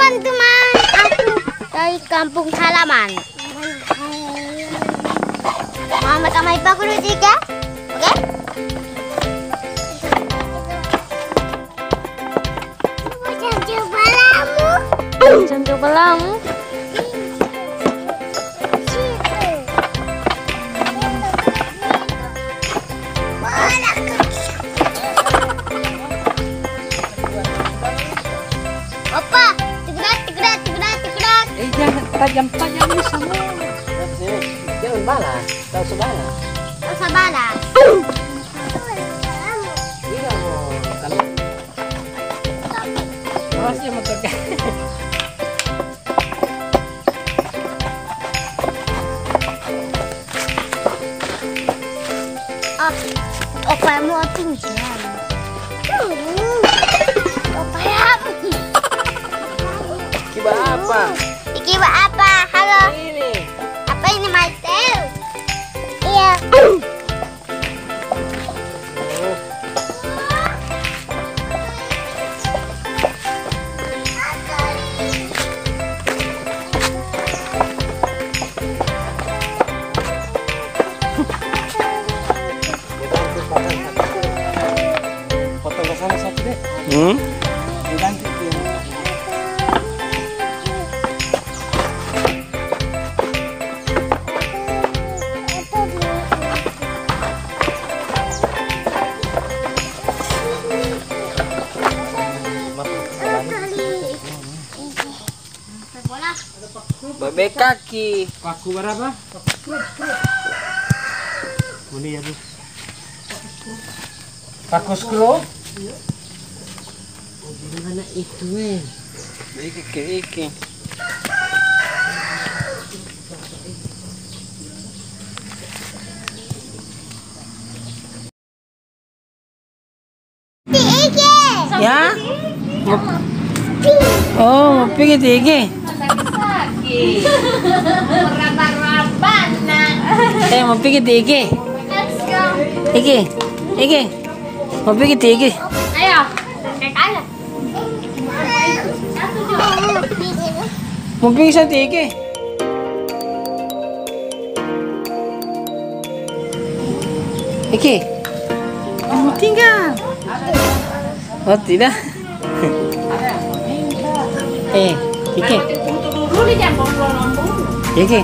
teman-teman, aku dari kampung halaman. Mama sama Ipa aku dulu tiga, oke? Jam coba lamu. Tajam-tajam ini semua. Jangan balas, tahu sebalas. Tahu sebalas. Iya mau kalau masih motor kan. Opa mau tinggal. Opa apa? Kiba apa? Kiba apa? Halo. Ini. Apa ini my tail? Iya. Potong ke sana satu deh. Diganti tuh. Bebek kaki. Paku berapa? Boleh ya, Bu. Paku skru? Oh, di mana itu, Iki. Ya? Oh, mau pergi Iki. Mau pergi Iki. Iki. Mau pergi Iki. Ayo. Ayo. Mau pergi sa Iki. Iki. Mau tinggal. Oh, tidak. Iki. Iki.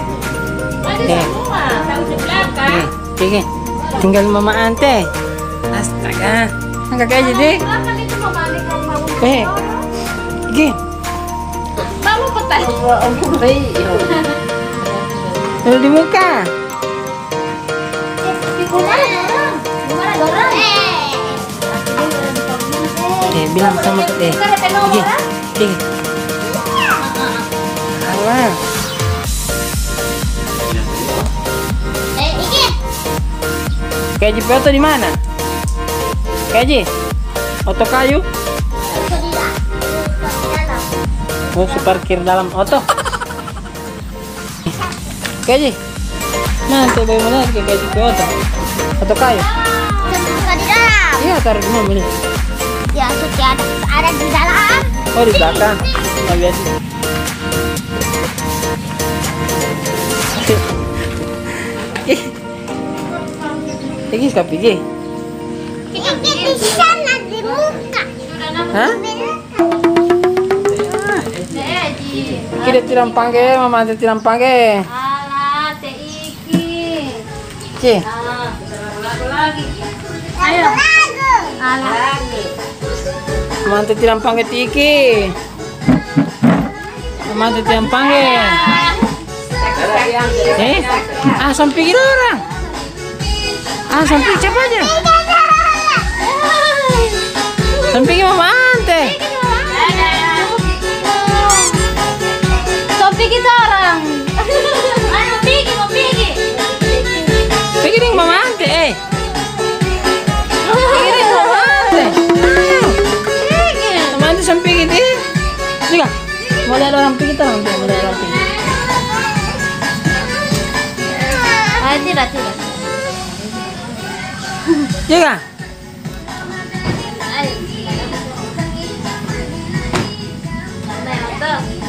Iki. Tinggal mama ante. Astaga. Angkat aja deh. Iki. Mama petai. Lalu di muka. Gimana dorang? Bilang sama Iki. Alah. Iki. Kaji foto di mana? Kaji. Oto kayu. Oh, parkir dalam oto. Kaji. Nanti bagaimana ke kaji ke oto? Oto kayu. Di dalam. Iya, taruh di mobil. Ya, sudah ada di dalam. Oh, di belakang. Oh, biasa. Iki ska pergi. Iki di sana di muka. Hah? Iki dia tiram panggil, mama dia tiram panggil. Alah, teh Iki. Ci. Lagi. Ayo. Alah. Mama dia tiram panggil Iki. Mama dia tiram panggil. Sampai gitu orang. Sampai siapa aja? Sampai mama ante. Sampai kita orang. Mau pergi. Pergi dengan mama ante, Pergi dengan mama ante. Mama ante sampai gitu. Juga. Mau lihat orang pergi tak? Mau lihat orang pergi. Tidak. Juga.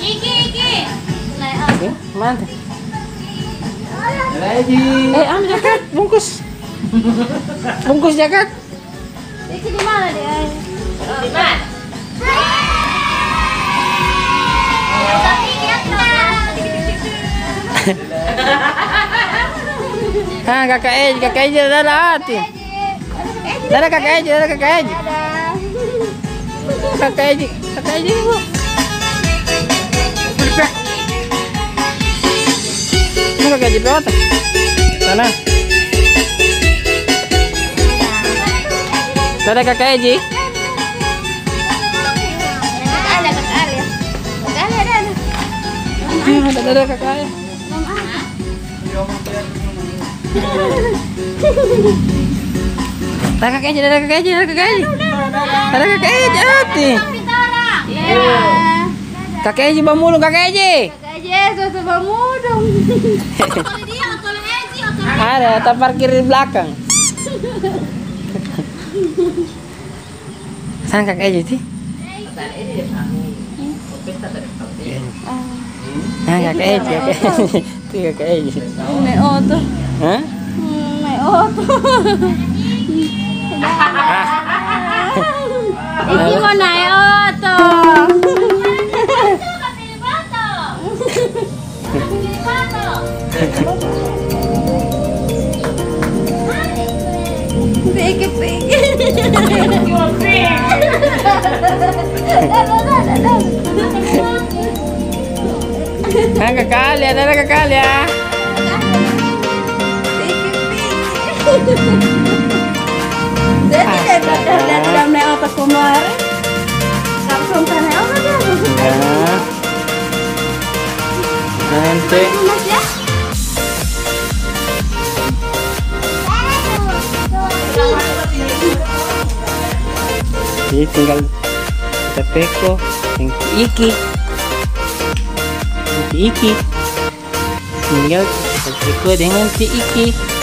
Iki. Oke, mana? Lagi. Ambil jaket, bungkus. Bungkus jaket. Iki di mana dia? Di mana? Kakak Eji, dadah hati. Dadah kakak Eji. Kakak Eji, ibu. Ini kakak Eji lewat. Sana. Dadah kakak Eji. Dadah kakak Eji. Dadah kakak Eji. Dadah kakak Eji, hati. Kakak Eji bamulung, kakak Eji. Ada, tak parkir di belakang. Sana kakak Eji sih. Nah, kakak Eji. Itu kakak Eji. Naik oto. Hah? Naik oto. Iki mau naik oto. Kakak Alia, ada kakak Alia. Jadi dia dalam naik otot kemarin. Langsung ke naik otot dia. Nanti. Mas ya. Jadi tinggal kita peko yang iki. Iki. Tinggal kita peko dengan si iki.